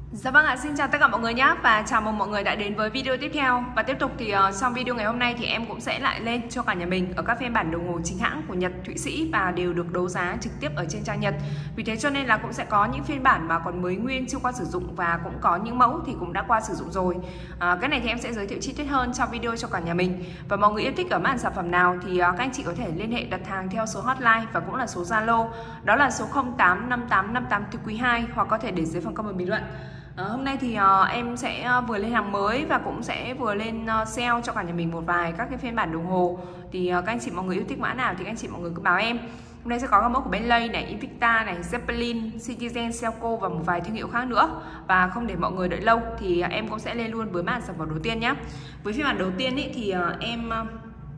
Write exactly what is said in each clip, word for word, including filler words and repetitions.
Dạ vâng ạ, xin chào tất cả mọi người nhé và chào mừng mọi người đã đến với video tiếp theo. Và tiếp tục thì uh, trong video ngày hôm nay thì em cũng sẽ lại lên cho cả nhà mình ở các phiên bản đồng hồ chính hãng của Nhật, Thụy Sĩ và đều được đấu giá trực tiếp ở trên trang Nhật. Vì thế cho nên là cũng sẽ có những phiên bản mà còn mới nguyên chưa qua sử dụng và cũng có những mẫu thì cũng đã qua sử dụng rồi. uh, Cái này thì em sẽ giới thiệu chi tiết hơn trong video cho cả nhà mình. Và mọi người yêu thích ở màn sản phẩm nào thì uh, các anh chị có thể liên hệ đặt hàng theo số hotline và cũng là số Zalo, đó là số không tám năm tám năm tám tư quý hai, hoặc có thể để dưới phần comment bình luận. À, hôm nay thì uh, em sẽ uh, vừa lên hàng mới và cũng sẽ vừa lên uh, sale cho cả nhà mình một vài các cái phiên bản đồng hồ. Thì uh, các anh chị mọi người yêu thích mã nào thì các anh chị mọi người cứ báo em. Hôm nay sẽ có các mẫu của Bentley này, Invicta này, Zeppelin, Citizen, Seiko và một vài thương hiệu khác nữa. Và không để mọi người đợi lâu thì uh, em cũng sẽ lên luôn với màn sản phẩm đầu tiên nhé. Với phiên bản đầu tiên ý, thì uh, em uh,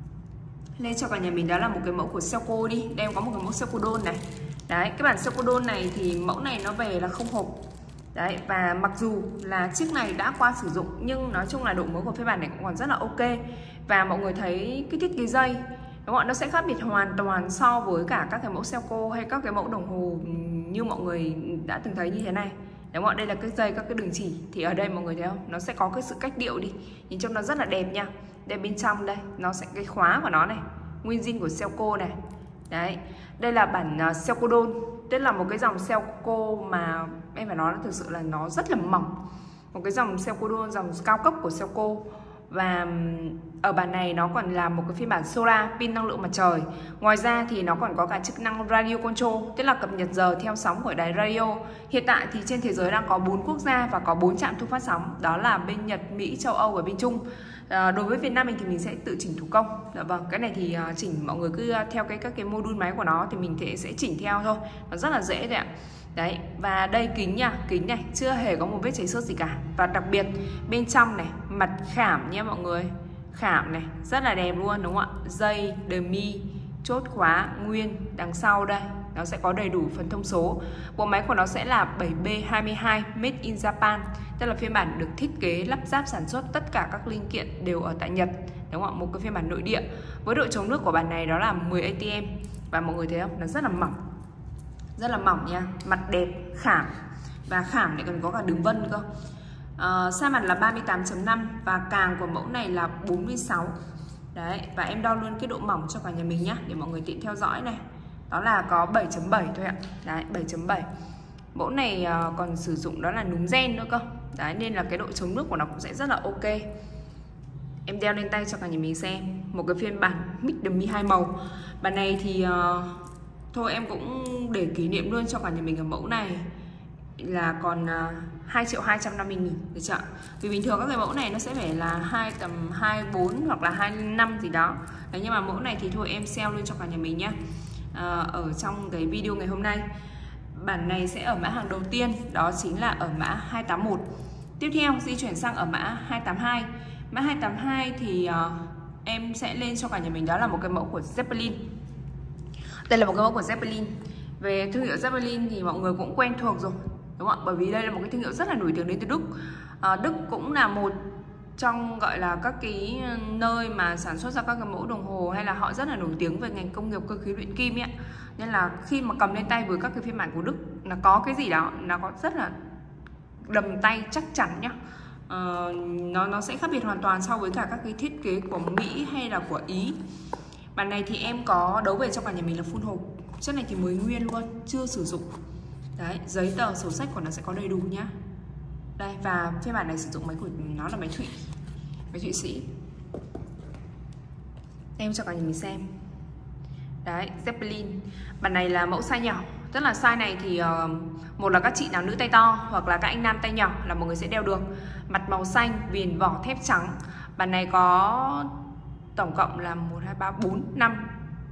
lên cho cả nhà mình đó là một cái mẫu của Seiko đi. Đây em có một cái mẫu Seiko Doll này. Đấy, cái bản Seiko Doll này thì mẫu này nó về là không hộp. Đấy, và mặc dù là chiếc này đã qua sử dụng nhưng nói chung là độ mới của phiên bản này cũng còn rất là ok. Và mọi người thấy cái thiết kế dây đúng không? Nó sẽ khác biệt hoàn toàn so với cả các cái mẫu Seiko hay các cái mẫu đồng hồ như mọi người đã từng thấy như thế này. Đúng không? Đây là cái dây, các cái đường chỉ. Thì ở đây mọi người thấy không? Nó sẽ có cái sự cách điệu đi. Nhìn trông nó rất là đẹp nha. Đây bên trong đây, nó sẽ cái khóa của nó này, nguyên zin của Seiko này. Đấy, đây là bản uh, Seiko Doll. Đây là một cái dòng Seiko mà em phải nói là thực sự là nó rất là mỏng. Một cái dòng Seiko Doll, dòng cao cấp của Seiko. Và ở bản này nó còn là một cái phiên bản solar, pin năng lượng mặt trời. Ngoài ra thì nó còn có cả chức năng radio control, tức là cập nhật giờ theo sóng của đài radio. Hiện tại thì trên thế giới đang có bốn quốc gia và có bốn trạm thu phát sóng. Đó là bên Nhật, Mỹ, châu Âu và bên Trung. À, đối với Việt Nam mình thì mình sẽ tự chỉnh thủ công. Dạ vâng, cái này thì uh, chỉnh mọi người cứ uh, theo cái các cái module máy của nó thì mình thể sẽ chỉnh theo thôi. Nó rất là dễ thôi ạ. Đấy, và đây kính nha, kính này chưa hề có một vết cháy xước gì cả. Và đặc biệt bên trong này, mặt khảm nha mọi người. Khảm này, rất là đẹp luôn đúng không ạ? Dây, đờ mi, chốt khóa, nguyên, đằng sau đây nó sẽ có đầy đủ phần thông số. Bộ máy của nó sẽ là bảy B hai mươi hai Made in Japan. Tức là phiên bản được thiết kế, lắp ráp, sản xuất tất cả các linh kiện đều ở tại Nhật. Đúng không ạ? Một cái phiên bản nội địa. Với độ chống nước của bản này đó là mười A T M. Và mọi người thấy không? Nó rất là mỏng. Rất là mỏng nha. Mặt đẹp, khảm. Và khảm lại còn có cả đường vân cơ. Uh, size mặt là ba mươi tám chấm năm và càng của mẫu này là bốn mươi sáu. Đấy, và em đo luôn cái độ mỏng cho cả nhà mình nhé, để mọi người tiện theo dõi này. Đó là có bảy chấm bảy thôi ạ. Đấy, bảy chấm bảy. Mẫu này uh, còn sử dụng đó là núm gen nữa cơ. Đấy, nên là cái độ chống nước của nó cũng sẽ rất là ok. Em đeo lên tay cho cả nhà mình xem. Một cái phiên bản Mix the Mi hai màu. Bản này thì uh, thôi em cũng để kỷ niệm luôn cho cả nhà mình ở mẫu này là còn uh, hai triệu hai trăm năm mươi nghìn, được chưa? Vì bình thường các cái mẫu này nó sẽ phải là hai tầm hai mươi bốn hoặc là hai mươi lăm gì đó. Đấy, nhưng mà mẫu này thì thôi em sale luôn cho cả nhà mình nhé. À, ở trong cái video ngày hôm nay, bản này sẽ ở mã hàng đầu tiên, đó chính là ở mã hai tám một. Tiếp theo di chuyển sang ở mã hai tám hai. Mã hai tám hai thì uh, em sẽ lên cho cả nhà mình đó là một cái mẫu của Zeppelin. Đây là một cái mẫu của Zeppelin. Về thương hiệu Zeppelin thì mọi người cũng quen thuộc rồi, đúng không ạ? Bởi vì đây là một cái thương hiệu rất là nổi tiếng đến từ Đức. À, Đức cũng là một trong gọi là các cái nơi mà sản xuất ra các cái mẫu đồng hồ, hay là họ rất là nổi tiếng về ngành công nghiệp cơ khí luyện kim ấy. Nên là khi mà cầm lên tay với các cái phiên bản của Đức là có cái gì đó nó có rất là đầm tay chắc chắn nhá. À, nó nó sẽ khác biệt hoàn toàn so với cả các cái thiết kế của Mỹ hay là của Ý. Bản này thì em có đấu về cho cả nhà mình là full hộp. Chiếc này thì mới nguyên luôn, chưa sử dụng. Đấy, giấy tờ, sổ sách của nó sẽ có đầy đủ nhá. Đây, và phiên bản này sử dụng máy của nó là máy Thụy, máy Thụy Sĩ. Em cho cả nhà mình xem. Đấy, Zeppelin. Bản này là mẫu size nhỏ. Tức là size này thì uh, một là các chị nào nữ tay to hoặc là các anh nam tay nhỏ là mọi người sẽ đeo được. Mặt màu xanh, viền vỏ thép trắng. Bản này có tổng cộng là một, hai, ba, bốn, năm,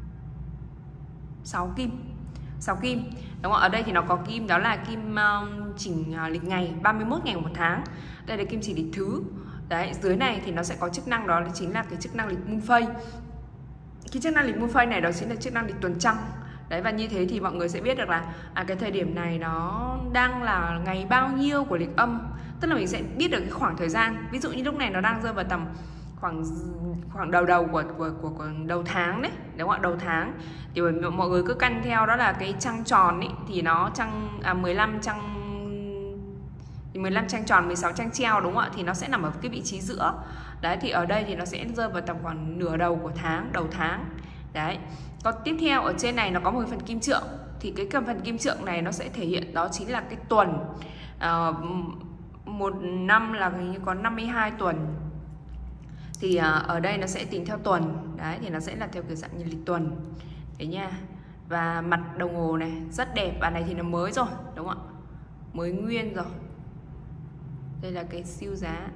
sáu kim. sáu kim. Đúng không? Ở đây thì nó có kim, đó là kim um, chỉnh uh, lịch ngày, ba mươi mốt ngày một tháng. Đây là kim chỉ lịch thứ. Đấy, dưới này thì nó sẽ có chức năng, đó là chính là cái chức năng lịch moon phase. Cái chức năng lịch moon phase này đó chính là chức năng lịch tuần trăng. Đấy, và như thế thì mọi người sẽ biết được là à, cái thời điểm này nó đang là ngày bao nhiêu của lịch âm. Tức là mình sẽ biết được cái khoảng thời gian. Ví dụ như lúc này nó đang rơi vào tầm khoảng khoảng đầu đầu của của, của, của đầu tháng đấy, đúng không ạ? Đầu tháng thì mọi người cứ căn theo đó là cái trăng tròn ấy thì nó trăng à, mười lăm trăng mười lăm trang tròn, mười sáu trang treo đúng không ạ? Thì nó sẽ nằm ở cái vị trí giữa. Đấy, thì ở đây thì nó sẽ rơi vào tầm khoảng nửa đầu của tháng, đầu tháng. Đấy. Còn tiếp theo ở trên này nó có một phần kim trượng. Thì cái phần kim trượng này nó sẽ thể hiện đó chính là cái tuần. uh, Một năm là hình như có năm mươi hai tuần. Thì uh, ở đây nó sẽ tính theo tuần. Đấy, thì nó sẽ là theo kiểu dạng như lịch tuần. Đấy nha. Và mặt đồng hồ này rất đẹp. Và này thì nó mới rồi, đúng không ạ? Mới nguyên rồi. Đây là cái siêu giá.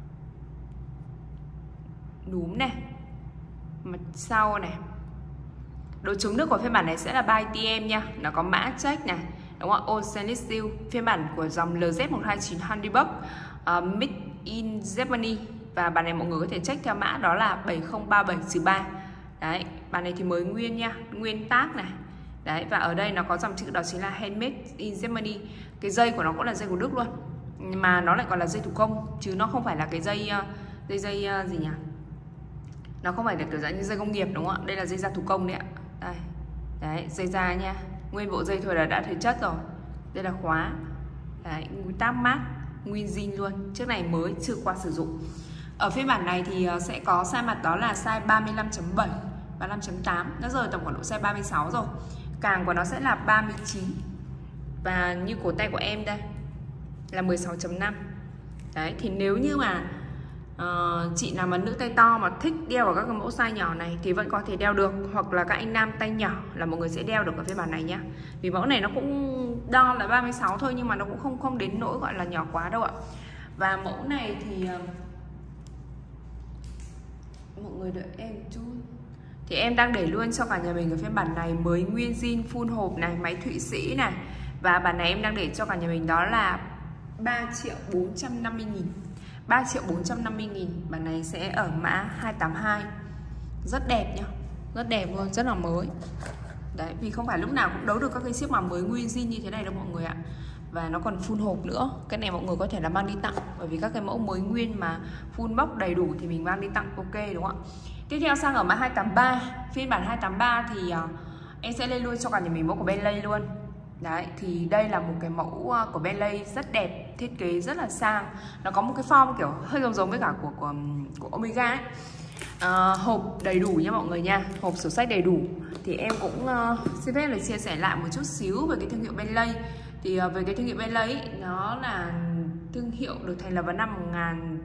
Núm này. Mặt sau này. Độ chống nước của phiên bản này sẽ là ba a tê em nha. Nó có mã check này, đúng không ạ? All Stainless Steel. Phiên bản của dòng L Z một hai chín Handybuck, uh, Made in Germany. Và bản này mọi người có thể check theo mã đó là bảy không ba bảy ba. Đấy, bản này thì mới nguyên nha, nguyên tác này. Đấy, và ở đây nó có dòng chữ đó chính là Handmade in Germany. Cái dây của nó cũng là dây của Đức luôn. Mà nó lại còn là dây thủ công, chứ nó không phải là cái dây dây dây uh, gì nhỉ? Nó không phải là kiểu dạng như dây công nghiệp đúng không ạ? Đây là dây da thủ công đấy ạ. Đây. Đấy, dây da nha. Nguyên bộ dây thôi là đã thể chất rồi. Đây là khóa. Đấy, táp mát, nguyên zin luôn. Chiếc này mới chưa qua sử dụng. Ở phiên bản này thì sẽ có size mặt đó là size ba mươi lăm chấm bảy, ba mươi lăm chấm tám. Nó rời tầm khoảng độ size ba mươi sáu rồi. Càng của nó sẽ là ba mươi chín. Và như cổ tay của em đây là mười sáu chấm năm. Đấy, thì nếu như mà uh, chị nào mà nữ tay to mà thích đeo ở các cái mẫu size nhỏ này thì vẫn có thể đeo được. Hoặc là các anh nam tay nhỏ là mọi người sẽ đeo được ở phiên bản này nhá. Vì mẫu này nó cũng đo là ba mươi sáu thôi, nhưng mà nó cũng không không đến nỗi gọi là nhỏ quá đâu ạ. Và mẫu này thì uh, mọi người đợi em chút. Thì em đang để luôn cho cả nhà mình ở phiên bản này mới nguyên zin full hộp này, máy Thụy Sĩ này. Và bản này em đang để cho cả nhà mình đó là ba triệu bốn trăm năm mươi nghìn. ba triệu bốn trăm năm mươi nghìn. Bản này sẽ ở mã hai tám hai. Rất đẹp nhá. Rất đẹp luôn, rất là mới. Đấy, vì không phải lúc nào cũng đấu được các cái chiếc mà mới nguyên zin như thế này đâu mọi người ạ. Và nó còn full hộp nữa. Cái này mọi người có thể là mang đi tặng. Bởi vì các cái mẫu mới nguyên mà full box đầy đủ thì mình mang đi tặng ok đúng không ạ? Tiếp theo sang ở mã hai tám ba. Phiên bản hai tám ba thì uh, em sẽ lên luôn cho cả nhà mình mẫu của Bentley luôn. Đấy, thì đây là một cái mẫu của Bentley rất đẹp, thiết kế rất là sang. Nó có một cái form kiểu hơi giống giống với cả của của, của Omega ấy. À, hộp đầy đủ nha mọi người nha, hộp sổ sách đầy đủ. Thì em cũng uh, xin phép là chia sẻ lại một chút xíu về cái thương hiệu Bentley. Thì uh, về cái thương hiệu Bentley ấy, nó là thương hiệu được thành lập vào năm một nghìn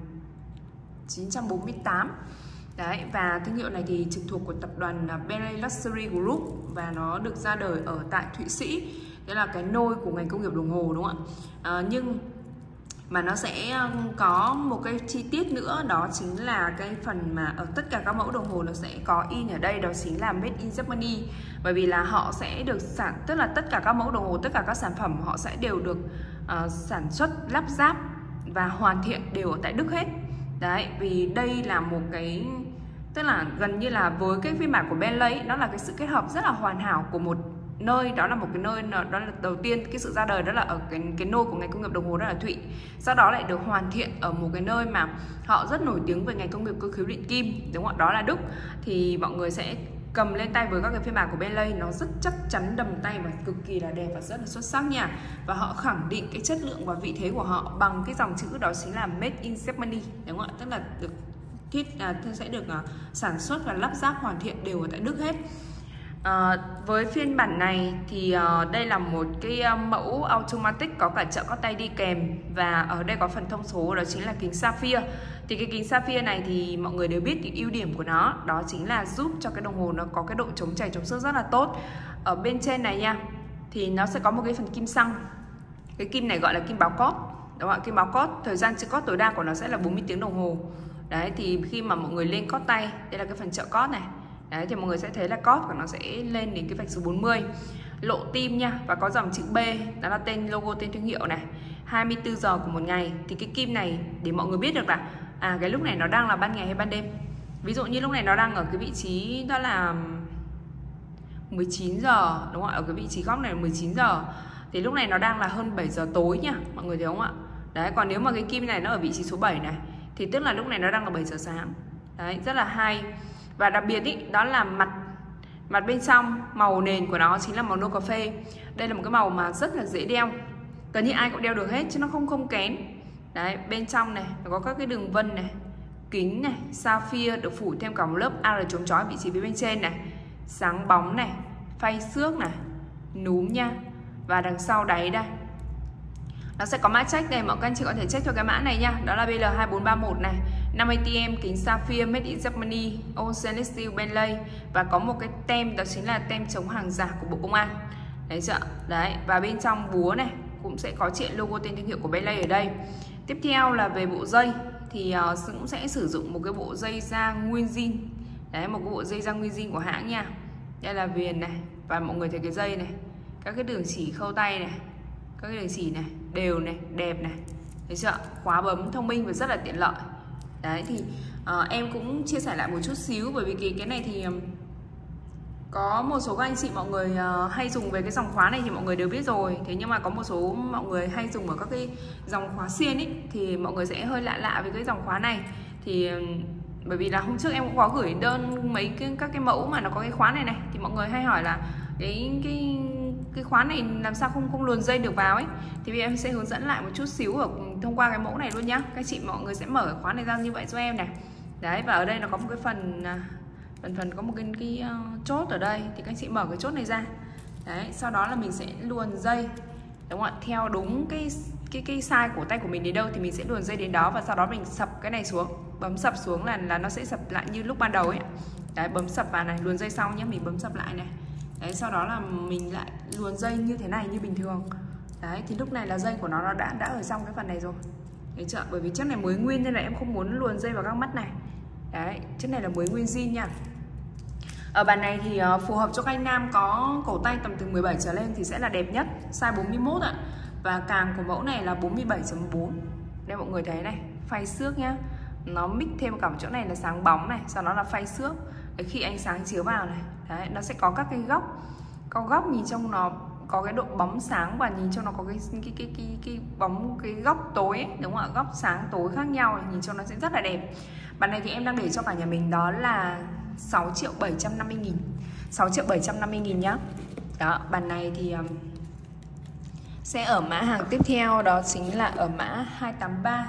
chín trăm bốn mươi tám. Đấy, và thương hiệu này thì trực thuộc của tập đoàn Bentley Luxury Group và nó được ra đời ở tại Thụy Sĩ. Đây là cái nôi của ngành công nghiệp đồng hồ đúng không ạ? À, nhưng mà nó sẽ có một cái chi tiết nữa, đó chính là cái phần mà ở tất cả các mẫu đồng hồ nó sẽ có in ở đây, đó chính là Made in Germany. Bởi vì là họ sẽ được sản, tức là tất cả các mẫu đồng hồ, tất cả các sản phẩm họ sẽ đều được uh, sản xuất, lắp ráp và hoàn thiện đều ở tại Đức hết. Đấy, vì đây là một cái, tức là gần như là với cái phiên bản của Bentley, nó là cái sự kết hợp rất là hoàn hảo của một nơi, đó là một cái nơi, đó là đầu tiên cái sự ra đời đó là ở cái cái nôi của ngành công nghiệp đồng hồ, đó là Thụy. Sau đó lại được hoàn thiện ở một cái nơi mà họ rất nổi tiếng về ngành công nghiệp cơ khí luyện kim, đúng không ạ? Đó là Đức. Thì mọi người sẽ cầm lên tay với các cái phiên bản của Bentley, nó rất chắc chắn, đầm tay và cực kỳ là đẹp và rất là xuất sắc nha. Và họ khẳng định cái chất lượng và vị thế của họ bằng cái dòng chữ đó chính là Made in Germany, đúng không ạ? Tức là được thiết à, sẽ được uh, sản xuất và lắp ráp hoàn thiện đều ở tại Đức hết. À, với phiên bản này thì uh, đây là một cái uh, mẫu automatic có cả trợ cót tay đi kèm. Và ở đây có phần thông số đó chính là kính sapphire. Thì cái kính sapphire này thì mọi người đều biết cái ưu điểm của nó, đó chính là giúp cho cái đồng hồ nó có cái độ chống chảy chống xước rất là tốt. Ở bên trên này nha, thì nó sẽ có một cái phần kim xăng. Cái kim này gọi là kim báo cót, đúng không ạ? Kim báo cót, thời gian chữ cót tối đa của nó sẽ là bốn mươi tiếng đồng hồ. Đấy, thì khi mà mọi người lên cót tay, đây là cái phần trợ cót này. Đấy, thì mọi người sẽ thấy là cót của nó sẽ lên đến cái vạch số bốn mươi. Lộ tim nha, và có dòng chữ B, đó là tên logo, tên thương hiệu này. hai mươi tư giờ của một ngày. Thì cái kim này để mọi người biết được là à cái lúc này nó đang là ban ngày hay ban đêm. Ví dụ như lúc này nó đang ở cái vị trí đó là mười chín giờ, đúng không ạ? Ở cái vị trí góc này là mười chín giờ. Thì lúc này nó đang là hơn bảy giờ tối nha, mọi người thấy không ạ? Đấy, còn nếu mà cái kim này nó ở vị trí số bảy này thì tức là lúc này nó đang là bảy giờ sáng. Đấy, rất là hay. Và đặc biệt ý, đó là mặt mặt bên trong, màu nền của nó chính là màu nâu cà phê. Đây là một cái màu mà rất là dễ đeo. gần như ai cũng đeo được hết chứ nó không không kén. Đấy, bên trong này nó có các cái đường vân này, kính này, sapphire được phủ thêm cả một lớp a rờ chống chói vị trí phía bên trên này, sáng bóng này, phay xước này, núm nha. Và đằng sau đáy đây nó sẽ có mã check đây, mọi các anh chị có thể check cho cái mã này nha. Đó là B L hai bốn ba mốt này, năm a tê em, kính sapphire made in Germany, all stainless steel Bentley. Và có một cái tem, đó chính là tem chống hàng giả của Bộ Công an. Đấy chưa? Đấy, và bên trong búa này cũng sẽ có truyện logo tên thương hiệu của Bentley ở đây. Tiếp theo là về bộ dây thì uh, cũng sẽ sử dụng một cái bộ dây da nguyên zin. Đấy, một cái bộ dây da nguyên zin của hãng nha. Đây là viền này, và mọi người thấy cái dây này, các cái đường chỉ khâu tay này, các cái đường chỉ này đều này, đẹp này. Thấy chưa? Khóa bấm thông minh và rất là tiện lợi. Đấy thì uh, em cũng chia sẻ lại một chút xíu, bởi vì cái cái này thì um, có một số các anh chị mọi người uh, hay dùng về cái dòng khóa này thì mọi người đều biết rồi. Thế nhưng mà có một số mọi người hay dùng ở các cái dòng khóa xiên ấy thì mọi người sẽ hơi lạ lạ với cái dòng khóa này. Thì um, bởi vì là hôm trước em cũng có gửi đơn mấy cái các cái mẫu mà nó có cái khóa này này, thì mọi người hay hỏi là cái cái cái khóa này làm sao không không luồn dây được vào ấy. Thì bây giờ em sẽ hướng dẫn lại một chút xíu ở thông qua cái mẫu này luôn nhá. Các chị mọi người sẽ mở cái khóa này ra như vậy cho em này. Đấy, và ở đây nó có một cái phần phần phần có một cái, cái uh, chốt ở đây, thì các chị mở cái chốt này ra. Đấy, sau đó là mình sẽ luồn dây, đúng không ạ? Theo đúng cái cái cái size cổ tay của mình đến đâu thì mình sẽ luồn dây đến đó, và sau đó mình sập cái này xuống, bấm sập xuống là là nó sẽ sập lại như lúc ban đầu ấy. Đấy, bấm sập vào này, luồn dây xong nhé, mình bấm sập lại này. Đấy, sau đó là mình lại luồn dây như thế này như bình thường. Đấy, thì lúc này là dây của nó nó đã đã ở trong cái phần này rồi. Đấy chưa? Bởi vì chiếc này mới nguyên nên là em không muốn luồn dây vào các mắt này. Đấy, chiếc này là mới nguyên zin nha. Ở bàn này thì uh, phù hợp cho các anh nam có cổ tay tầm từ mười bảy trở lên thì sẽ là đẹp nhất, size bốn mươi mốt ạ. Và càng của mẫu này là bốn mươi bảy chấm bốn. Đây mọi người thấy này, phay xước nhá. Nó mix thêm cả một chỗ này là sáng bóng này, sau đó là phay xước. Đấy, khi ánh sáng chiếu vào này, đấy, nó sẽ có các cái góc, có góc nhìn trong nó có cái độ bóng sáng, và nhìn trong nó có cái cái cái cái, cái bóng, cái góc tối ấy, đúng không ạ? Góc sáng tối khác nhau này, nhìn trong nó sẽ rất là đẹp. Bàn này thì em đang để cho cả nhà mình đó là sáu triệu bảy trăm năm mươi nghìn, sáu triệu bảy trăm năm mươi nghìn nhá. Đó, bàn này thì um, sẽ ở mã hàng tiếp theo, đó chính là ở mã hai tám ba.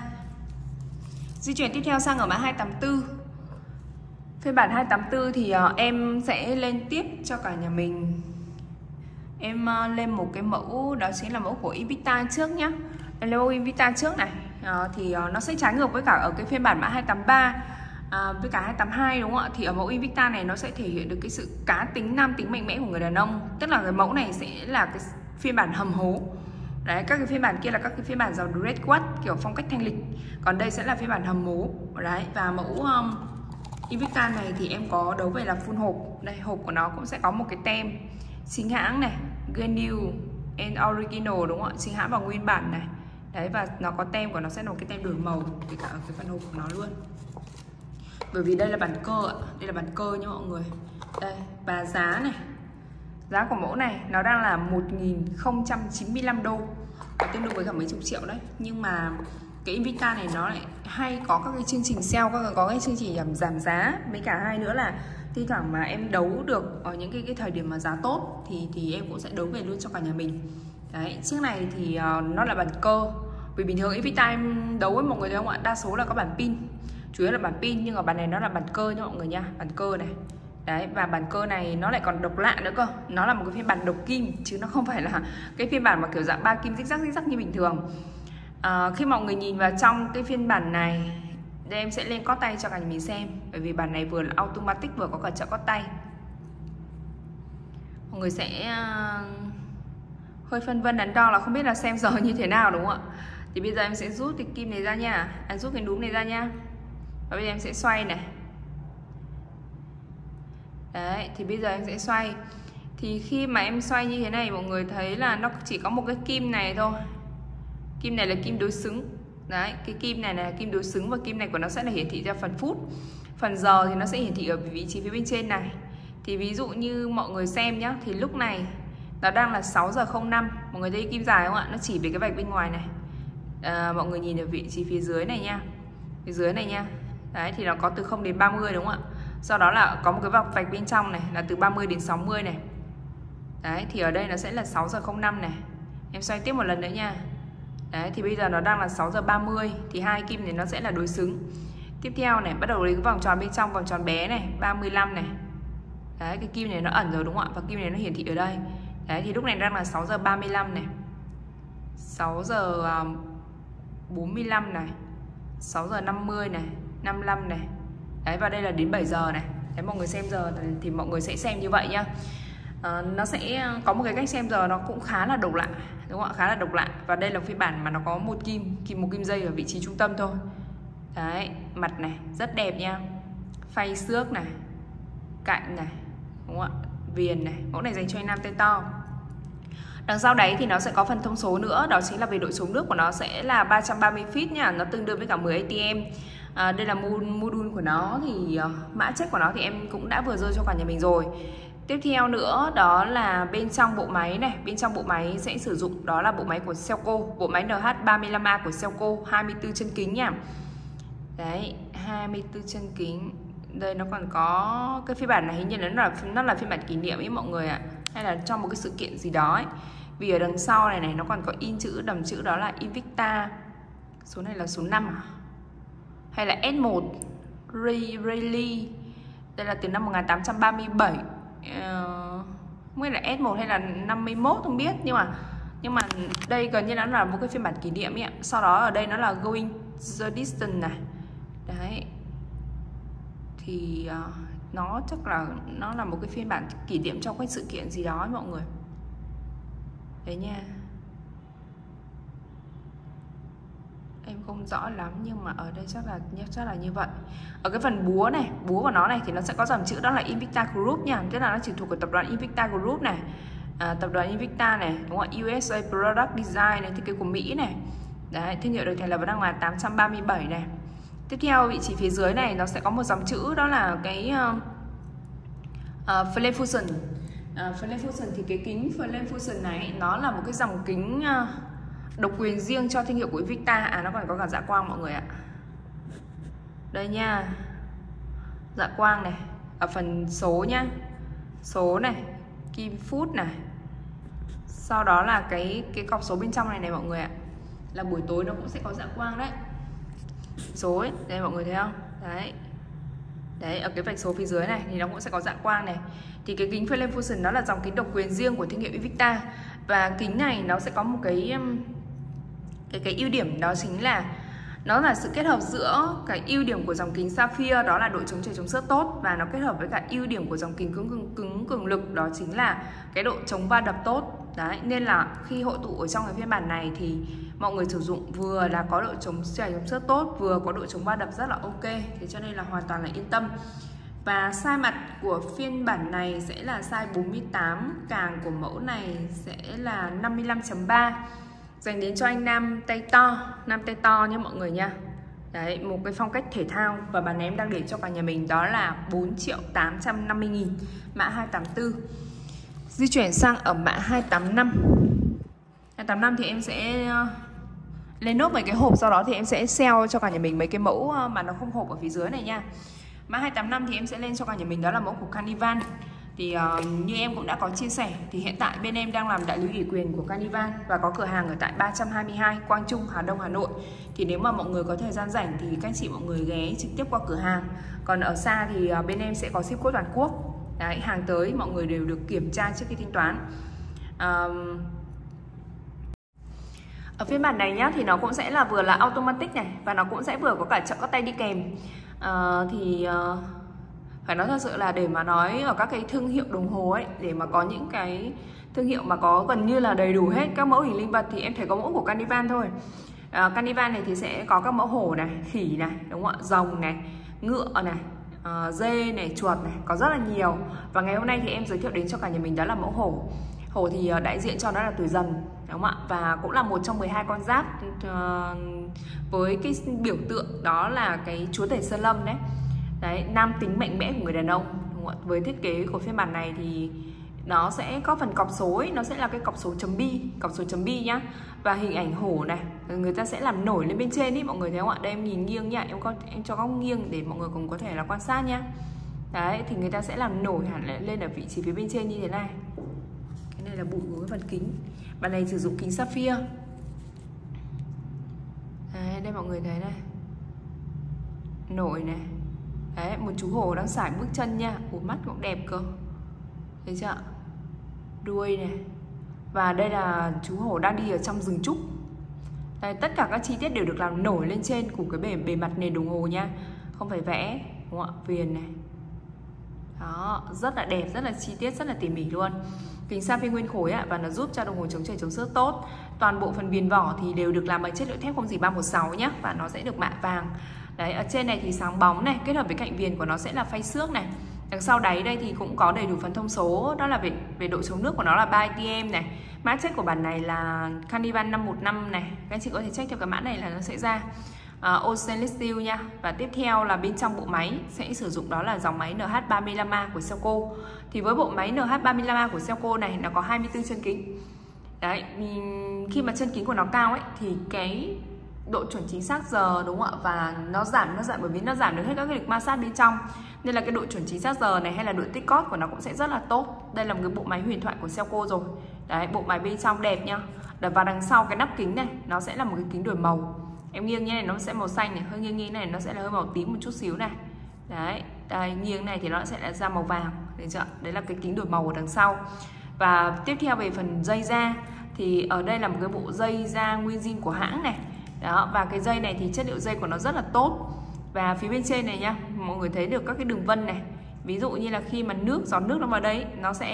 Di chuyển tiếp theo sang ở mã hai tám tư. Phiên bản hai tám tư thì uh, em sẽ lên tiếp cho cả nhà mình. Em uh, lên một cái mẫu, đó chính là mẫu của Invicta trước nhá. Em lên mẫu Invicta trước này. Uh, thì uh, nó sẽ trái ngược với cả ở cái phiên bản mã hai tám ba uh, với cả hai tám hai, đúng không ạ? Thì ở mẫu Invicta này nó sẽ thể hiện được cái sự cá tính, nam tính mạnh mẽ của người đàn ông. Tức là cái mẫu này sẽ là cái phiên bản hầm hố. Đấy, các cái phiên bản kia là các cái phiên bản dòng red quad kiểu phong cách thanh lịch. Còn đây sẽ là phiên bản hầm hố. Đấy, và mẫu um, Invicta này thì em có đấu về là full hộp. Đây, hộp của nó cũng sẽ có một cái tem chính hãng này, Genuine and Original, đúng không ạ? Chính hãng và nguyên bản này. Đấy, và nó có tem của nó sẽ là một cái tem đổi màu kể cả ở cái phần hộp của nó luôn. Bởi vì đây là bản cơ ạ, đây là bản cơ nha mọi người. Đây, và giá này, giá của mẫu này nó đang là một nghìn không trăm chín mươi lăm đô, tương đương với cả mấy chục triệu đấy. Nhưng mà cái Invicta này nó lại hay có các cái chương trình sale, có, có cái chương trình giảm, giảm giá. Mấy cả hai nữa là thi thoảng mà em đấu được ở những cái, cái thời điểm mà giá tốt thì, thì em cũng sẽ đấu về luôn cho cả nhà mình. Đấy, chiếc này thì uh, nó là bản cơ. Vì bình thường Invicta em đấu với mọi người thấy không ạ? Đa số là có bản pin, chủ yếu là bản pin, nhưng ở bản này nó là bản cơ nha mọi người nha, bản cơ này. Đấy, và bản cơ này nó lại còn độc lạ nữa cơ. Nó là một cái phiên bản độc kim, chứ nó không phải là cái phiên bản mà kiểu dạng ba kim rích rắc rích rắc như bình thường. À, khi mọi người nhìn vào trong cái phiên bản này, đây em sẽ lên cót tay cho cả nhà mình xem. Bởi vì bản này vừa là automatic vừa có cả trợ cót tay. Mọi người sẽ uh, hơi phân vân đắn đo là không biết là xem giờ như thế nào, đúng không ạ? Thì bây giờ em sẽ rút cái kim này ra nha, à, rút cái núm này ra nha. Và bây giờ em sẽ xoay này. Đấy, thì bây giờ em sẽ xoay. Thì khi mà em xoay như thế này, mọi người thấy là nó chỉ có một cái kim này thôi. Kim này là kim đối xứng. Đấy, cái kim này là kim đối xứng, và kim này của nó sẽ là hiển thị ra phần phút. Phần giờ thì nó sẽ hiển thị ở vị trí phía bên trên này. Thì ví dụ như mọi người xem nhá, thì lúc này nó đang là sáu giờ không năm. Mọi người thấy kim dài không ạ? Nó chỉ về cái vạch bên ngoài này. À, mọi người nhìn ở vị trí phía dưới này nha. Phía dưới này nha. Đấy, thì nó có từ không đến ba mươi, đúng không ạ? Sau đó là có một cái vạch vạch bên trong này là từ ba mươi đến sáu mươi này. Đấy, thì ở đây nó sẽ là sáu giờ không năm này. Em xoay tiếp một lần nữa nha. Đấy, thì bây giờ nó đang là sáu giờ ba mươi thì hai kim này nó sẽ là đối xứng. Tiếp theo này, bắt đầu đến vòng tròn bên trong, vòng tròn bé này, ba mươi lăm này. Đấy, cái kim này nó ẩn rồi đúng không ạ? Và kim này nó hiển thị ở đây. Đấy, thì lúc này đang là sáu giờ ba mươi lăm này, sáu giờ bốn mươi lăm này, sáu giờ năm mươi này, năm mươi lăm này. Đấy, và đây là đến bảy giờ này. Đấy, mọi người xem giờ thì mọi người sẽ xem như vậy nhá. À, nó sẽ có một cái cách xem giờ nó cũng khá là độc lạ, đúng không ạ? Khá là độc lạ. Và đây là phiên bản mà nó có một kim, kim một kim dây ở vị trí trung tâm thôi. Đấy, mặt này rất đẹp nha, phay xước này, cạnh này, đúng không ạ? Viền này, mẫu này dành cho anh nam tay to. Đằng sau đấy thì nó sẽ có phần thông số nữa, đó chính là về độ chống nước của nó sẽ là ba trăm ba mươi feet nha, nó tương đương với cả mười a tê em. À, đây là module của nó, thì uh, mã check của nó thì em cũng đã vừa rơi cho cả nhà mình rồi. Tiếp theo nữa đó là bên trong bộ máy này, bên trong bộ máy sẽ sử dụng đó là bộ máy của Selco, bộ máy N H ba mươi lăm A của Selco, hai mươi tư chân kính nha. Đấy, hai mươi tư chân kính. Đây nó còn có cái phiên bản này hình như nó là nó là phiên bản kỷ niệm ấy mọi người ạ, hay là trong một cái sự kiện gì đó ấy. Vì ở đằng sau này này nó còn có in chữ, đầm chữ đó là Invicta. Số này là số năm à? Hay là S một Rayleigh. Đây là từ năm một nghìn tám trăm ba mươi bảy. Uh, nguyên là S một hay là năm mươi mốt không biết, nhưng mà nhưng mà đây gần như nó là một cái phiên bản kỷ niệm ấy ạ. Sau đó ở đây nó là Going the Distance này. Đấy. Thì uh, nó chắc là nó là một cái phiên bản kỷ niệm trong cái sự kiện gì đó ấy, mọi người. Đấy nha. Em không rõ lắm nhưng mà ở đây chắc là chắc là như vậy. Ở cái phần búa này, búa của nó này thì nó sẽ có dòng chữ đó là Invicta Group nha, tức là nó chỉ thuộc của tập đoàn Invicta Group này. À, tập đoàn Invicta này, đúng không ạ? u ét a Product Design này, thiết kế của Mỹ này. Đấy, thương hiệu được thành lập vào năm một nghìn tám trăm ba mươi bảy này. Tiếp theo vị trí phía dưới này nó sẽ có một dòng chữ đó là cái uh, uh, Flame Fusion. Uh, Flame Fusion thì cái kính Flame Fusion này nó là một cái dòng kính uh, độc quyền riêng cho thương hiệu của Invicta. À, nó còn có cả dạ quang mọi người ạ. Đây nha, dạ quang này, ở phần số nhá, số này, kim phút này, sau đó là cái cái cọc số bên trong này này mọi người ạ, là buổi tối nó cũng sẽ có dạ quang đấy, số ấy, đây mọi người thấy không? Đấy, đấy ở cái vạch số phía dưới này thì nó cũng sẽ có dạ quang này. Thì cái kính Flame Fusion nó là dòng kính độc quyền riêng của thương hiệu Invicta, và kính này nó sẽ có một cái cái cái ưu điểm đó chính là nó là sự kết hợp giữa cái ưu điểm của dòng kính Sapphire đó là độ chống chảy chống xước tốt, và nó kết hợp với cả ưu điểm của dòng kính cứng cứng cứng cường lực đó chính là cái độ chống va đập tốt. Đấy, nên là khi hội tụ ở trong cái phiên bản này thì mọi người sử dụng vừa là có độ chống chảy chống xước tốt, vừa có độ chống va đập rất là ok, thế cho nên là hoàn toàn là yên tâm. Và size mặt của phiên bản này sẽ là size bốn mươi tám, càng của mẫu này sẽ là năm mươi lăm chấm ba, dành đến cho anh nam tay to, nam tay to nha mọi người nha. Đấy, một cái phong cách thể thao, và bản này em đang để cho cả nhà mình đó là bốn triệu tám trăm năm mươi nghìn, mã hai tám tư. Di chuyển sang ở mã hai tám năm. hai tám năm thì em sẽ lên nốt mấy cái hộp, sau đó thì em sẽ sell cho cả nhà mình mấy cái mẫu mà nó không hộp ở phía dưới này nha. Mã hai tám năm thì em sẽ lên cho cả nhà mình đó là mẫu của Carnival. Thì uh, như em cũng đã có chia sẻ thì hiện tại bên em đang làm đại lý ủy quyền của Carnival và có cửa hàng ở tại ba trăm hai mươi hai Quang Trung, Hà Đông, Hà Nội. Thì nếu mà mọi người có thời gian rảnh thì các anh chị mọi người ghé trực tiếp qua cửa hàng. Còn ở xa thì uh, bên em sẽ có ship code toàn quốc. Đấy, hàng tới mọi người đều được kiểm tra trước khi thanh toán. uh, Ở phiên bản này nhá thì nó cũng sẽ là vừa là automatic này, và nó cũng sẽ vừa có cả trợ các tay đi kèm. uh, Thì uh, phải nói thật sự là để mà nói ở các cái thương hiệu đồng hồ ấy, để mà có những cái thương hiệu mà có gần như là đầy đủ hết các mẫu hình linh vật thì em thấy có mẫu của Carnival thôi. à, Carnival này thì sẽ có các mẫu hổ này, khỉ này, đúng không ạ, rồng này, ngựa này, à, dê này, chuột này, có rất là nhiều. Và ngày hôm nay thì em giới thiệu đến cho cả nhà mình đó là mẫu hổ. Hổ thì đại diện cho nó là tuổi Dần, đúng không ạ, và cũng là một trong mười hai con giáp uh, với cái biểu tượng đó là cái chúa tể sơn lâm đấy. Đấy, nam tính mạnh mẽ của người đàn ông, đúng không ạ? Với thiết kế của phiên bản này thì nó sẽ có phần cọc số ấy, nó sẽ là cái cọc số chấm bi, cọc số chấm bi nhá. Và hình ảnh hổ này, người ta sẽ làm nổi lên bên trên ý, mọi người thấy không ạ? Đây em nhìn nghiêng nhá, em có em cho góc nghiêng để mọi người cùng có thể là quan sát nhá. Đấy, thì người ta sẽ làm nổi hẳn lên ở vị trí phía bên trên như thế này. Cái này là bụi của cái phần kính. Bản này sử dụng kính Sapphire. Đấy, đây mọi người thấy này, nổi này. Đấy, một chú hổ đang sải bước chân nha. Ủa, mắt cũng đẹp cơ, thấy chưa? Đuôi này. Và đây là chú hổ đang đi ở trong rừng trúc. Đây, tất cả các chi tiết đều được làm nổi lên trên của cái bề, bề mặt nền đồng hồ nha, không phải vẽ, đúng không ạ? Viền này. Đó, rất là đẹp, rất là chi tiết, rất là tỉ mỉ luôn. Kính sapphire nguyên khối ạ, và nó giúp cho đồng hồ chống chảy chống xước tốt. Toàn bộ phần viền vỏ thì đều được làm bằng chất liệu thép không gỉ ba một sáu nhé, và nó sẽ được mạ vàng. Đấy, ở trên này thì sáng bóng này, kết hợp với cạnh viền của nó sẽ là phay xước này. Đằng sau đáy đây thì cũng có đầy đủ phần thông số, đó là về về độ chống nước của nó là ba A T M này. Mã check của bản này là Carnival năm một năm này. Các anh chị có thể check theo cái mã này là nó sẽ ra. Uh, All Stainless Steel nha. Và tiếp theo là bên trong bộ máy sẽ sử dụng đó là dòng máy N H ba mươi lăm A của Selco. Thì với bộ máy N H ba mươi lăm A của Selco này nó có hai mươi tư chân kính. Đấy, khi mà chân kính của nó cao ấy thì cái độ chuẩn chính xác giờ, đúng không ạ? Và nó giảm, nó giảm bởi vì nó giảm được hết các cái lực ma sát bên trong. Nên là cái độ chuẩn chính xác giờ này hay là độ tích cót của nó cũng sẽ rất là tốt. Đây là một cái bộ máy huyền thoại của Selco rồi. Đấy, bộ máy bên trong đẹp nhá. Và đằng sau cái nắp kính này nó sẽ là một cái kính đổi màu. Em nghiêng như này nó sẽ màu xanh này, hơi nghiêng nghiêng này nó sẽ là hơi màu tím một chút xíu này. Đấy, đây, nghiêng này thì nó sẽ là ra màu vàng. Thấy chưa? Đấy là cái kính đổi màu ở đằng sau. Và tiếp theo về phần dây da thì ở đây là một cái bộ dây da nguyên zin của hãng này. Đó, và cái dây này thì chất liệu dây của nó rất là tốt. Và phía bên trên này nhá, mọi người thấy được các cái đường vân này. Ví dụ như là khi mà nước, giọt nước nó vào đây nó sẽ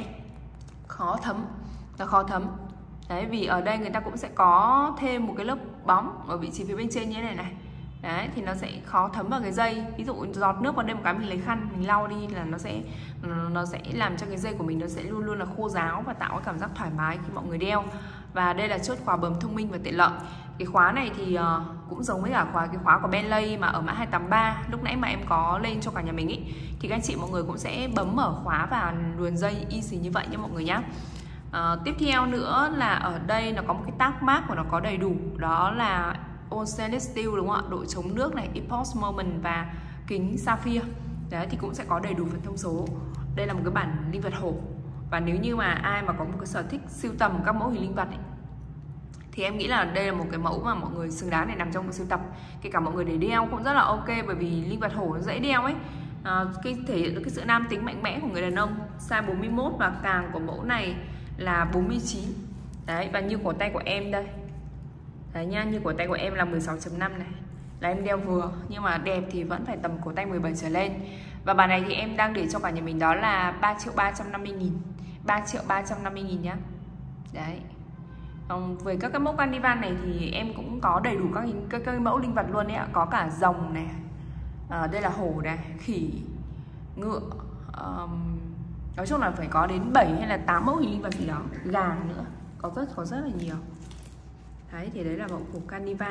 khó thấm. Nó khó thấm. Đấy, vì ở đây người ta cũng sẽ có thêm một cái lớp bóng ở vị trí phía bên trên như thế này này. Đấy, thì nó sẽ khó thấm vào cái dây. Ví dụ giọt nước vào đây một cái mình lấy khăn mình lau đi là nó sẽ nó sẽ làm cho cái dây của mình nó sẽ luôn luôn là khô ráo và tạo cái cảm giác thoải mái khi mọi người đeo. Và đây là chốt khóa bấm thông minh và tiện lợi. Cái khóa này thì uh, cũng giống với cả khóa cái khóa của Bentley mà ở mã hai tám ba lúc nãy mà em có lên cho cả nhà mình ý, thì các anh chị mọi người cũng sẽ bấm mở khóa và luồn dây y xì như vậy nhé mọi người nhé. Uh, tiếp theo nữa là ở đây nó có một cái tag mark của nó có đầy đủ, đó là All Stainless Steel, đúng không ạ? Độ chống nước này, Epoch Moment và kính sapphire. Đấy thì cũng sẽ có đầy đủ phần thông số. Đây là một cái bản linh vật hổ. Và nếu như mà ai mà có một cái sở thích sưu tầm các mẫu hình linh vật ấy, thì em nghĩ là đây là một cái mẫu mà mọi người xứng đáng để nằm trong một sưu tập. Kể cả mọi người để đeo cũng rất là ok, bởi vì linh vật hổ nó dễ đeo ấy. À, cái thể hiện được cái sự nam tính mạnh mẽ của người đàn ông. Size bốn mươi mốt và càng của mẫu này là bốn mươi chín. Đấy, và như cổ tay của em đây. Đấy nha, như cổ tay của em là mười sáu chấm năm này. Là em đeo vừa, nhưng mà đẹp thì vẫn phải tầm cổ tay mười bảy trở lên. Và bản này thì em đang để cho cả nhà mình đó là ba triệu ba trăm năm mươi nghìn. ba triệu ba trăm năm mươi nghìn nhá. Đấy. Um, với các cái mẫu Carnival này thì em cũng có đầy đủ các, các, các mẫu linh vật luôn đấy ạ. Có cả rồng này, à, đây là hổ này, khỉ, ngựa, um, nói chung là phải có đến bảy hay là tám mẫu hình linh vật gì đó, gà nữa, có rất có rất là nhiều. Đấy thì đấy là mẫu của Carnival.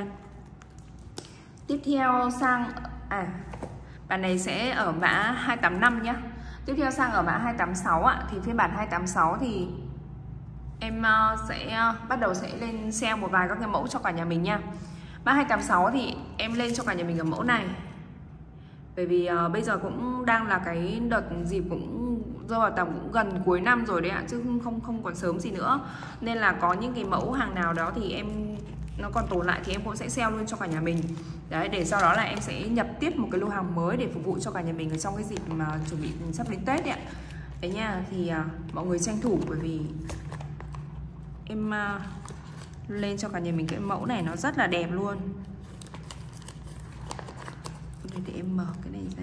Tiếp theo sang à bản này sẽ ở mã hai tám năm nhá. Tiếp theo sang ở mã hai tám sáu ạ, thì phiên bản hai tám sáu thì em sẽ bắt đầu sẽ lên sale một vài các cái mẫu cho cả nhà mình nha. Mã hai tám sáu thì em lên cho cả nhà mình ở mẫu này. Bởi vì uh, bây giờ cũng đang là cái đợt dịp cũng rơi vào tầm cũng gần cuối năm rồi đấy ạ, chứ không không còn sớm gì nữa. Nên là có những cái mẫu hàng nào đó thì em nó còn tồn lại thì em cũng sẽ sale luôn cho cả nhà mình. Đấy, để sau đó là em sẽ nhập tiếp một cái lô hàng mới để phục vụ cho cả nhà mình ở trong cái dịp mà chuẩn bị sắp đến Tết đấy ạ. Đấy nha, thì uh, mọi người tranh thủ, bởi vì em uh, lên cho cả nhà mình cái mẫu này nó rất là đẹp luôn. Đây để em mở cái này ra.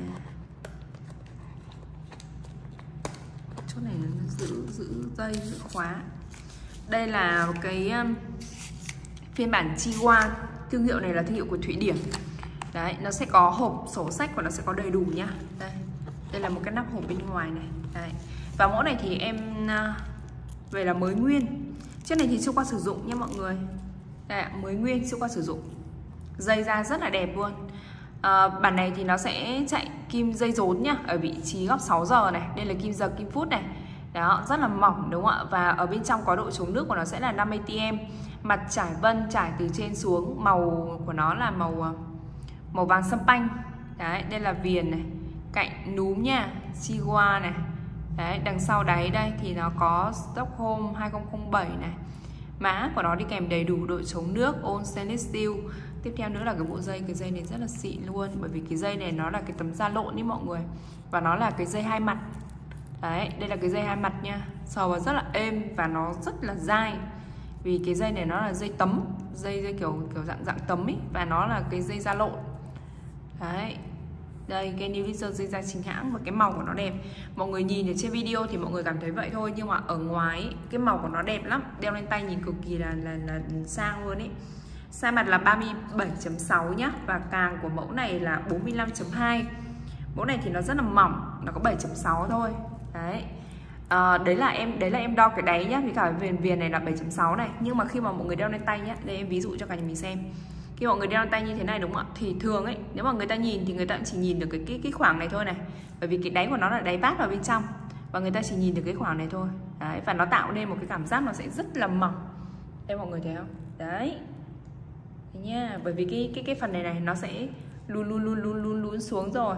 Chỗ này nó giữ giữ dây, giữ khóa. Đây là một cái um, phiên bản Chihuahua. Thương hiệu này là thương hiệu của Thụy Điển. Đấy, nó sẽ có hộp sổ sách và nó sẽ có đầy đủ nhá. Đây, đây là một cái nắp hộp bên ngoài này. Đấy. Và mẫu này thì em uh, về là mới nguyên. Chiếc này thì chưa qua sử dụng nha mọi người. Đây ạ, mới nguyên, chưa qua sử dụng. Dây da rất là đẹp luôn. À, bản này thì nó sẽ chạy kim dây rốn nhá, ở vị trí góc sáu giờ này. Đây là kim giờ kim phút này. Đó, rất là mỏng đúng không ạ? Và ở bên trong có độ chống nước của nó sẽ là năm A T M. Mặt trải vân, trải từ trên xuống. Màu của nó là màu màu vàng sâm panh. Đấy, đây là viền này, cạnh núm nha, Chihuahua này. Đấy, đằng sau đáy đây thì nó có Stockholm hai không không bảy này. Mã của nó đi kèm đầy đủ độ chống nước, All Stainless Steel. Tiếp theo nữa là cái bộ dây, cái dây này rất là xịn luôn, bởi vì cái dây này nó là cái tấm da lộn ý mọi người, và nó là cái dây hai mặt. Đấy, đây là cái dây hai mặt nha, sờ vào rất là êm và nó rất là dai, vì cái dây này nó là dây tấm, dây dây kiểu kiểu dạng dạng tấm ấy, và nó là cái dây da lộn. Đấy, đây cái new laser dây da chính hãng, và cái màu của nó đẹp. Mọi người nhìn ở trên video thì mọi người cảm thấy vậy thôi, nhưng mà ở ngoài cái màu của nó đẹp lắm, đeo lên tay nhìn cực kỳ là là, là sang luôn ấy. Size mặt là ba mươi bảy chấm sáu nhá, và càng của mẫu này là bốn mươi lăm chấm hai. Mẫu này thì nó rất là mỏng, nó có bảy chấm sáu thôi. Đấy. À, đấy là em đấy là em đo cái đáy nhá, với cả viền viền này là bảy chấm sáu này, nhưng mà khi mà mọi người đeo lên tay nhá, đây em ví dụ cho cả nhà mình xem. Khi mọi người đeo lên tay như thế này đúng không ạ? Thì thường ấy, nếu mà người ta nhìn thì người ta chỉ nhìn được cái cái cái khoảng này thôi này. Bởi vì cái đáy của nó là đáy bát vào bên trong, và người ta chỉ nhìn được cái khoảng này thôi. Đấy, và nó tạo nên một cái cảm giác nó sẽ rất là mỏng. Đây mọi người thấy không? Đấy. Đấy nha, bởi vì cái cái cái phần này này nó sẽ lún lún lún lún lún lún xuống rồi.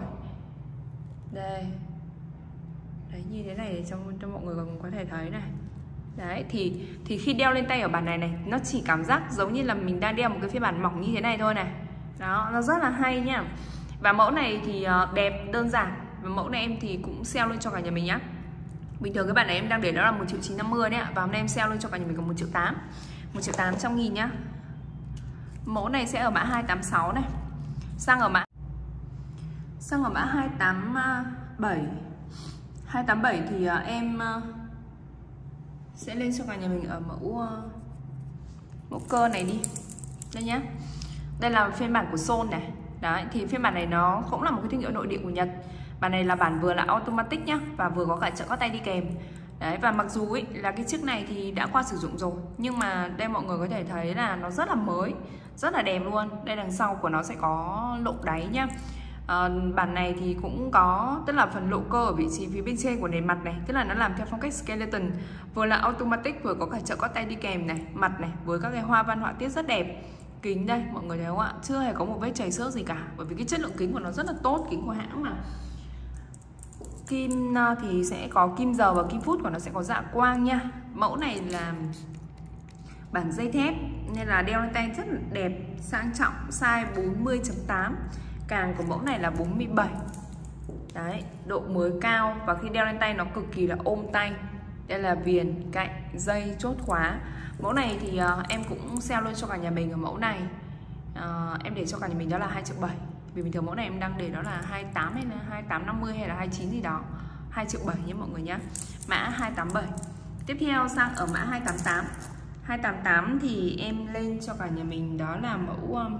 Đây. Đấy, như thế này để cho, cho mọi người còn có thể thấy này. Đấy, thì thì khi đeo lên tay ở bản này này, nó chỉ cảm giác giống như là mình đang đeo một cái phiên bản mỏng như thế này thôi này. Đó, nó rất là hay nha. Và mẫu này thì đẹp, đơn giản. Và mẫu này em thì cũng sale luôn cho cả nhà mình nhá. Bình thường cái bản này em đang để đó là một triệu chín trăm năm mươi đấy ạ. Và hôm nay em sale luôn cho cả nhà mình còn một triệu tám. một triệu tám trăm nghìn nhá. Mẫu này sẽ ở mã hai tám sáu này. Sang ở mã Sang ở mã hai tám bảy. hai tám bảy thì em sẽ lên cho cả nhà mình ở mẫu mẫu cơ này đi. Đây nhá. Đây là phiên bản của Sol này. Đấy, thì phiên bản này nó cũng là một cái thương hiệu nội địa của Nhật. Bản này là bản vừa là automatic nhá, và vừa có cả trợ có tay đi kèm. Đấy, và mặc dù ấy, là cái chiếc này thì đã qua sử dụng rồi, nhưng mà đây mọi người có thể thấy là nó rất là mới, rất là đẹp luôn. Đây đằng sau của nó sẽ có lộ đáy nhá. À, bản này thì cũng có, tức là phần lộ cơ ở vị trí phía bên trên của nền mặt này, tức là nó làm theo phong cách skeleton, vừa là automatic vừa có cả trợ có tay đi kèm này, mặt này với các cái hoa văn họa tiết rất đẹp. Kính đây mọi người thấy không ạ, chưa hề có một vết chảy xước gì cả, bởi vì cái chất lượng kính của nó rất là tốt, kính của hãng mà. Kim thì sẽ có kim giờ và kim phút của nó sẽ có dạ quang nha. Mẫu này là bản dây thép nên là đeo lên tay rất là đẹp, sang trọng, size bốn mươi chấm tám. Càng của mẫu này là bốn mươi bảy. Đấy, độ mới cao, và khi đeo lên tay nó cực kỳ là ôm tay. Đây là viền, cạnh, dây, chốt khóa. Mẫu này thì uh, em cũng sale luôn cho cả nhà mình ở mẫu này. uh, Em để cho cả nhà mình đó là hai triệu bảy. Vì bình thường mẫu này em đang để đó là hai mươi tám hay là hai mươi tám năm mươi hay là hai mươi chín gì đó. Hai triệu bảy nhé mọi người nhé. Mã hai tám bảy. Tiếp theo sang ở mã hai tám tám. Hai tám tám thì em lên cho cả nhà mình đó là mẫu um,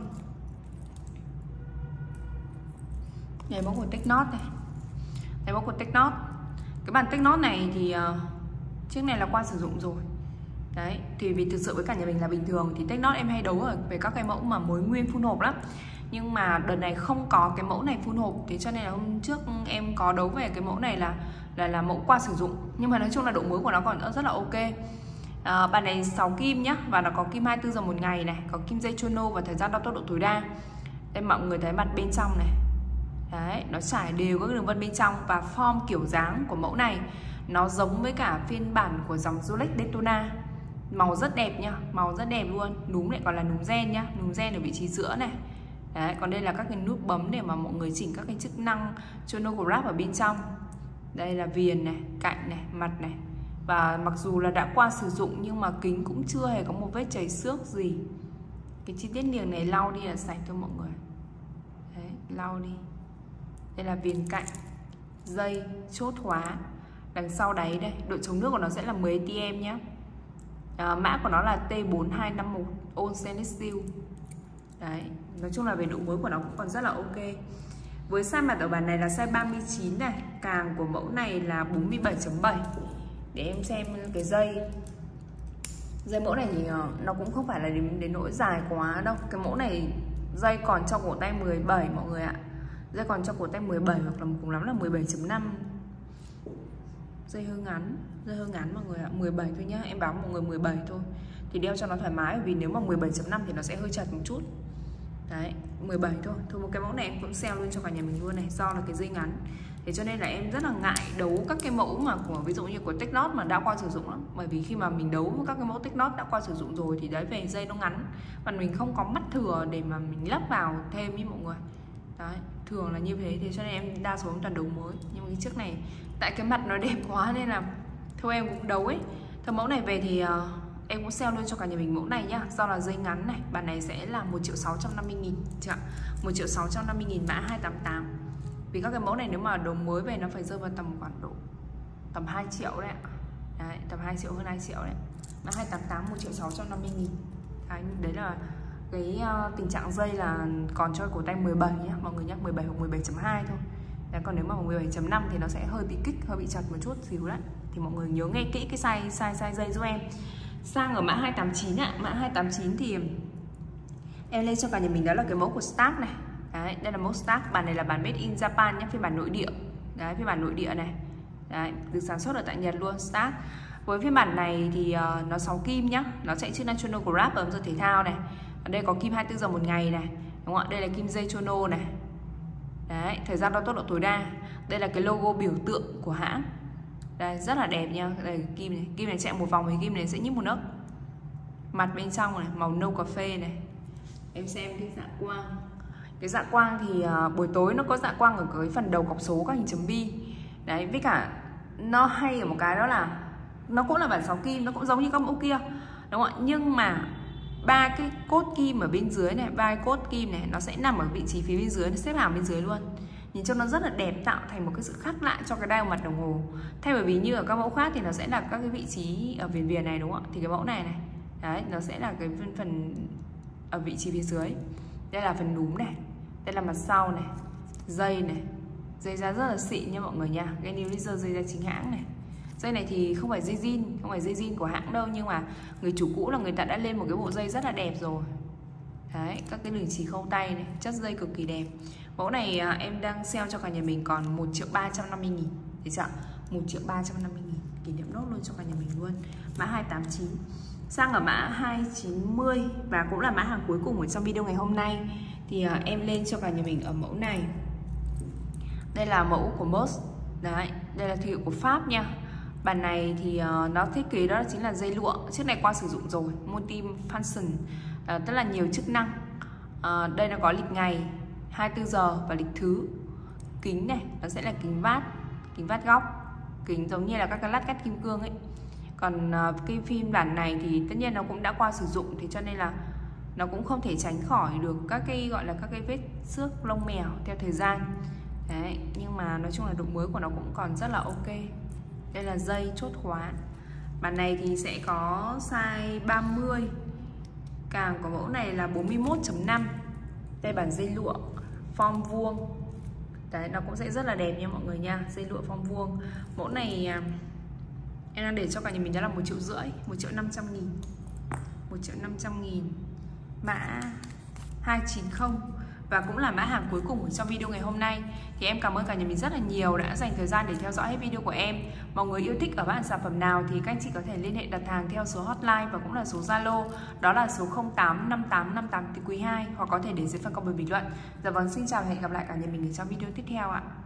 đây, mẫu của Technot này. Đây, mẫu của Technot. Cái bản Technot này thì uh, chiếc này là qua sử dụng rồi. Đấy, thì vì thực sự với cả nhà mình là bình thường thì Technot em hay đấu ở về các cái mẫu mà mới nguyên full hộp lắm. Nhưng mà đợt này không có cái mẫu này full hộp, thế cho nên là hôm trước em có đấu về cái mẫu này là là là mẫu qua sử dụng. Nhưng mà nói chung là độ mới của nó còn rất là ok. À, bản này sáu kim nhá, và nó có kim hai mươi tư giờ một ngày này, có kim dây chono và thời gian đo tốc độ tối đa. Đây mọi người thấy mặt bên trong này. Đấy, nó trải đều các đường vân bên trong, và form kiểu dáng của mẫu này nó giống với cả phiên bản của dòng Rolex Daytona. Màu rất đẹp nhá, màu rất đẹp luôn. Núm lại còn là núm gen nhá, núm gen ở vị trí giữa này. Đấy, còn đây là các cái nút bấm để mà mọi người chỉnh các cái chức năng chronograph ở bên trong. Đây là viền này, cạnh này, mặt này. Và mặc dù là đã qua sử dụng nhưng mà kính cũng chưa hề có một vết chảy xước gì. Cái chi tiết niềng này lau đi là sạch thôi mọi người. Đấy, lau đi. Đây là viền cạnh, dây, chốt khóa. Đằng sau đáy đây, độ chống nước của nó sẽ là mười a tê em nhé. À, mã của nó là T bốn hai năm một All Stainless Steel. Đấy, nói chung là về độ mới của nó cũng còn rất là ok. Với size mặt ở bản này là size ba mươi chín này, càng của mẫu này là bốn mươi bảy chấm bảy. Để em xem cái dây. Dây mẫu này thì nó cũng không phải là đến, đến nỗi dài quá đâu. Cái mẫu này dây còn cho cổ tay mười bảy mọi người ạ. Dây còn cho cổ tay mười bảy hoặc là cùng lắm là mười bảy chấm năm. Dây hơi ngắn, dây hơi ngắn mọi người ạ, mười bảy thôi nhá, em báo mọi người mười bảy thôi. Thì đeo cho nó thoải mái, vì nếu mà mười bảy chấm năm thì nó sẽ hơi chật một chút. Đấy, mười bảy thôi. Thôi một cái mẫu này em cũng sale luôn cho cả nhà mình luôn này, do là cái dây ngắn. Thế cho nên là em rất là ngại đấu các cái mẫu mà của ví dụ như của Technot mà đã qua sử dụng lắm. Bởi vì khi mà mình đấu với các cái mẫu Technot đã qua sử dụng rồi thì đấy về dây nó ngắn và mình không có mắt thừa để mà mình lắp vào thêm với mọi người. Đấy, thường là như thế. Thế cho nên em đa số toàn đấu mới. Nhưng mà cái chiếc này tại cái mặt nó đẹp quá nên là thôi em cũng đấu ấy. Thôi mẫu này về thì uh, em cũng sale luôn cho cả nhà mình mẫu này nhá. Do là dây ngắn này, bản này sẽ là một triệu sáu trăm năm mươi nghìn. một triệu sáu trăm năm mươi nghìn mã hai tám tám. Vì các cái mẫu này nếu mà đồ mới về nó phải rơi vào tầm khoảng độ tầm hai triệu đấy ạ. Đấy, tầm hai triệu hơn hai triệu đấy. Mã hai tám tám một triệu sáu trăm năm mươi nghìn. Đấy, đấy là cái uh, tình trạng dây là còn cho cổ tay mười bảy nhá, mọi người nhá, mười bảy hoặc mười bảy chấm hai thôi. Đấy, còn nếu mà mười bảy chấm năm thì nó sẽ hơi bị kích, hơi bị chật một chút xíu đấy. Thì mọi người nhớ nghe kỹ cái size size size dây giúp em. Sang ở mã hai tám chín ạ, mã hai tám chín thì em lên cho cả nhà mình đó là cái mẫu của Stark này. Đấy, đây là mẫu Stark, bản này là bản made in Japan nhé, phiên bản nội địa. Đấy, phiên bản nội địa này. Đấy, được sản xuất ở tại Nhật luôn, Stark. Với phiên bản này thì uh, nó sáu kim nhá, nó chạy chữ National Grab ở giờ thể thao này. Ở đây có kim hai mươi tư giờ một ngày này, đúng không ạ? Đây là kim dây Chono này. Đấy, thời gian đo tốc độ tối đa. Đây là cái logo biểu tượng của hãng. Đây, rất là đẹp nha. Đây kim này, kim này chạy một vòng thì kim này sẽ nhích một nấc. Mặt bên trong này, màu nâu cà phê này. Em xem cái dạ quang. Cái dạ quang thì uh, buổi tối nó có dạ quang ở cái phần đầu cọc số các hình chấm bi. Đấy, với cả nó hay ở một cái đó là nó cũng là bản sáu kim, nó cũng giống như các mẫu kia, đúng không ạ? Nhưng mà ba cái cốt kim ở bên dưới này, ba cái cốt kim này nó sẽ nằm ở vị trí phía bên dưới, nó xếp hàng bên dưới luôn. Nhìn cho nó rất là đẹp, tạo thành một cái sự khác lạ cho cái đai mặt đồng hồ. Thay bởi vì như ở các mẫu khác thì nó sẽ là các cái vị trí ở viền viền này, đúng không ạ? Thì cái mẫu này này, đấy, nó sẽ là cái phần, phần ở vị trí phía dưới. Đây là phần núm này, đây là mặt sau này, dây này, dây da rất là xịn nha mọi người nha. Cái new laser dây da chính hãng này. Dây này thì không phải dây zin, không phải dây zin của hãng đâu, nhưng mà người chủ cũ là người ta đã lên một cái bộ dây rất là đẹp rồi. Đấy, các cái đường chỉ khâu tay này, chất dây cực kỳ đẹp. Mẫu này à, em đang sale cho cả nhà mình còn một triệu ba trăm năm mươi nghìn. Thấy chưa? một triệu ba trăm năm mươi nghìn. Kỷ niệm nốt luôn cho cả nhà mình luôn. Mã hai tám chín. Sang ở mã hai chín mươi và cũng là mã hàng cuối cùng ở trong video ngày hôm nay thì à, em lên cho cả nhà mình ở mẫu này. Đây là mẫu của Moss. Đấy, đây là thương hiệu của Pháp nha. Bản này thì uh, nó thiết kế đó chính là dây lụa. Chiếc này qua sử dụng rồi, multi function, uh, tức là nhiều chức năng. uh, Đây nó có lịch ngày, hai mươi tư giờ và lịch thứ. Kính này, nó sẽ là kính vát, kính vát góc, kính giống như là các cái lát cắt kim cương ấy. Còn uh, cái phiên bản này thì tất nhiên nó cũng đã qua sử dụng, thì cho nên là nó cũng không thể tránh khỏi được các cái gọi là các cái vết xước lông mèo theo thời gian. Đấy, nhưng mà nói chung là độ mới của nó cũng còn rất là ok. Đây là dây chốt khóa. Bản này thì sẽ có size ba mươi. Càng của mẫu này là bốn mươi mốt chấm năm. Đây bản dây lụa form vuông. Đấy, nó cũng sẽ rất là đẹp nha mọi người nha. Dây lụa form vuông. Mẫu này em đang để cho cả nhà mình đó là một triệu rưỡi, một triệu năm trăm nghìn. một triệu năm trăm nghìn. Mã hai chín không. Và cũng là mã hàng cuối cùng trong video ngày hôm nay. Thì em cảm ơn cả nhà mình rất là nhiều đã dành thời gian để theo dõi hết video của em. Mọi người yêu thích ở bản sản phẩm nào thì các anh chị có thể liên hệ đặt hàng theo số hotline và cũng là số Zalo, đó là số không tám năm tám năm tám quý hai, hoặc có thể để dưới phần comment bình luận. Dạ vâng, xin chào và hẹn gặp lại cả nhà mình ở trong video tiếp theo ạ.